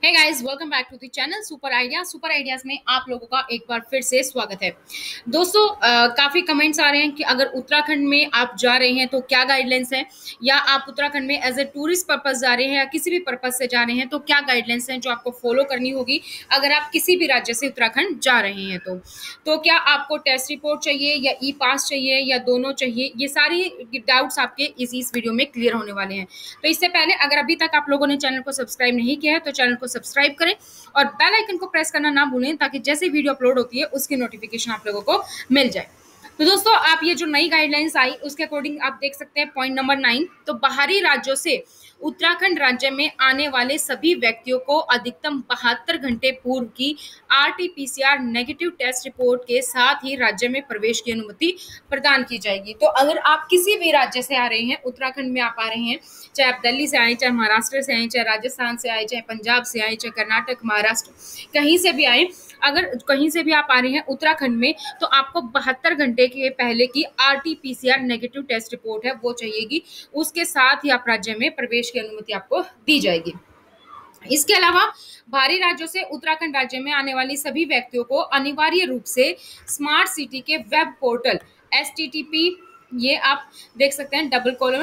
Hey guys, welcome back to the channel super ideas में आप लोगों का एक बार फिर से स्वागत है। दोस्तों, काफी कमेंट्स आ रहे हैं कि अगर उत्तराखंड में आप जा रहे हैं तो क्या गाइडलाइंस है, या आप उत्तराखंड में एज ए टूरिस्ट पर्पस जा रहे हैं या किसी भी पर्पस से जा रहे हैं तो क्या गाइडलाइंस हैं जो आपको फॉलो करनी होगी अगर आप किसी भी राज्य से उत्तराखंड जा रहे हैं। तो क्या आपको टेस्ट रिपोर्ट चाहिए या ई पास चाहिए या दोनों चाहिए, ये सारी डाउट्स आपके इस वीडियो में क्लियर होने वाले हैं। तो इससे पहले अगर अभी तक आप लोगों ने चैनल को सब्सक्राइब नहीं किया है तो चैनल को सब्सक्राइब करें और बेल आइकन को प्रेस करना ना भूलें ताकि जैसे वीडियो अपलोड होती है उसकी नोटिफिकेशन आप लोगों को मिल जाए। तो दोस्तों, आप ये जो नई गाइडलाइंस आई उसके अकॉर्डिंग आप देख सकते हैं पॉइंट नंबर 9। तो बाहरी राज्यों से उत्तराखंड राज्य में आने वाले सभी व्यक्तियों को अधिकतम 72 घंटे पूर्व की RT-PCR नेगेटिव टेस्ट रिपोर्ट के साथ ही राज्य में प्रवेश की अनुमति प्रदान की जाएगी। तो अगर आप किसी भी राज्य से आ रहे हैं, उत्तराखंड में आप आ रहे हैं, चाहे आप दिल्ली से आए, चाहे महाराष्ट्र से आए, चाहे राजस्थान से आए, चाहे पंजाब से आए, चाहे कर्नाटक, महाराष्ट्र, कहीं से भी आए, अगर कहीं से भी आप आ रहे हैं उत्तराखंड में तो आपको 72 घंटे के पहले की RT-PCR नेगेटिव टेस्ट रिपोर्ट है वो चाहिएगी। उसके साथ ही आप राज्य में प्रवेश की अनुमति आपको दी जाएगी। इसके अलावा बाहरी राज्यों से उत्तराखंड राज्य में आने वाली सभी व्यक्तियों को अनिवार्य रूप से स्मार्ट सिटी के वेब पोर्टल STTP, ये आप देख सकते हैं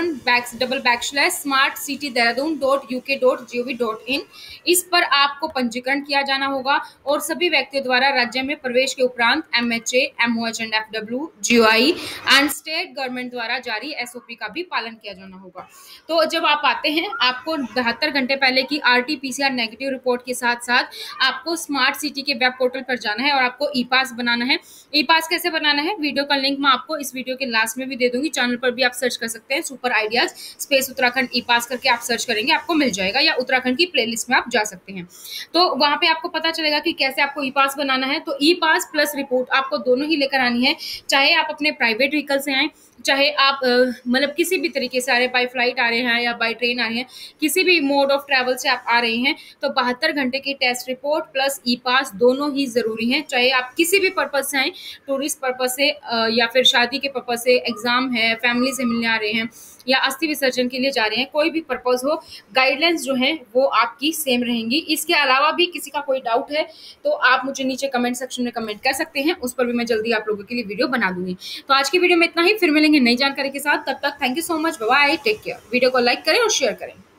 //smartcityDehradun.uk.gov.in, इस पर आपको पंजीकरण किया जाना होगा और सभी व्यक्तियों द्वारा राज्य में प्रवेश के उपरांत MHA, MOH and FW, GOI and state government द्वारा जारी SOP का भी पालन किया जाना होगा। तो जब आप आते हैं आपको 72 घंटे पहले की RT-PCR नेगेटिव रिपोर्ट के साथ साथ आपको स्मार्ट सिटी के वेब पोर्टल पर जाना है और आपको ई पास बनाना है। ई पास कैसे बनाना है, वीडियो का लिंक मैं आपको इस वीडियो के लास्ट में भी दे दूंगी। चैनल पर भी आप सर्च कर सकते हैं, super ideas space Uttarakhand E pass करके आप सर्च करेंगे, आपको मिल जाएगा, या उत्तराखंड की प्लेलिस्ट में आप जा सकते हैं। तो वहां पे आपको पता चलेगा कि कैसे आपको ई पास बनाना है। तो ई पास प्लस रिपोर्ट आपको दोनों ही लेकर आनी है, चाहे आप अपने प्राइवेट व्हीकल से आए, चाहे आप मतलब किसी भी तरीके से आ रहे हैं, बाई फ्लाइट आ रहे हैं या बाई ट्रेन आ रहे हैं, किसी भी मोड ऑफ ट्रैवल से आप आ रहे हैं, तो 72 घंटे की test report plus E pass दोनों ही जरूरी हैं। चाहे आप किसी भी पर्पज से आए, टूरिस्ट पर्पज से या फिर शादी के पर्पज से, एग्जाम है, फैमिली से मिलने आ रहे हैं, या अस्थि विसर्जन के लिए जा रहे हैं, कोई भी पर्पज हो, गाइडलाइंस जो है वो आपकी सेम रहेंगी। इसके अलावा भी किसी का कोई डाउट है तो आप मुझे नीचे कमेंट सेक्शन में कमेंट कर सकते हैं, उस पर भी मैं जल्दी आप लोगों के लिए वीडियो बना दूंगी। तो आज की वीडियो में इतना ही, फिर मिलेंगे नई जानकारी के साथ। तब तक thank you so much, bye bye, take care. Video को लाइक करें और शेयर करें।